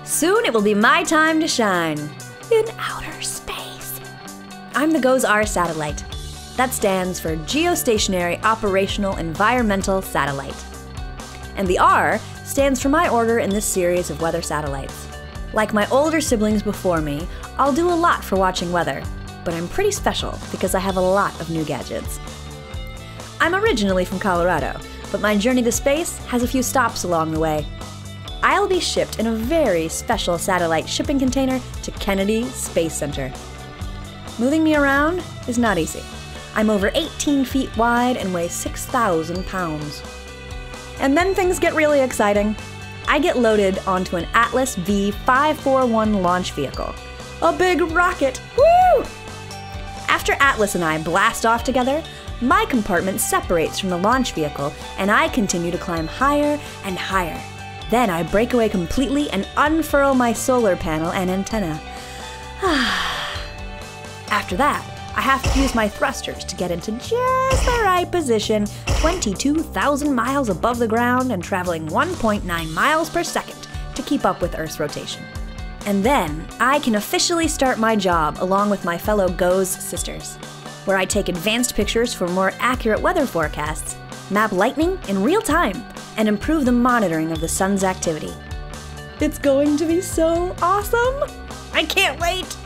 Soon it will be my time to shine. In outer space. I'm the GOES-R satellite. That stands for Geostationary Operational Environmental Satellite. And the R stands for my order in this series of weather satellites. Like my older siblings before me, I'll do a lot for watching weather, but I'm pretty special because I have a lot of new gadgets. I'm originally from Colorado, but my journey to space has a few stops along the way. I'll be shipped in a very special satellite shipping container to Kennedy Space Center. Moving me around is not easy. I'm over 18 feet wide and weigh 6,000 pounds. And then things get really exciting. I get loaded onto an Atlas V541 launch vehicle. A big rocket! Woo! After Atlas and I blast off together, my compartment separates from the launch vehicle and I continue to climb higher and higher. Then I break away completely and unfurl my solar panel and antenna. After that, I have to use my thrusters to get into just the right position, 22,000 miles above the ground and traveling 1.9 miles per second to keep up with Earth's rotation. And then I can officially start my job along with my fellow GOES sisters, where I take advanced pictures for more accurate weather forecasts, map lightning in real time, and improve the monitoring of the sun's activity. It's going to be so awesome! I can't wait!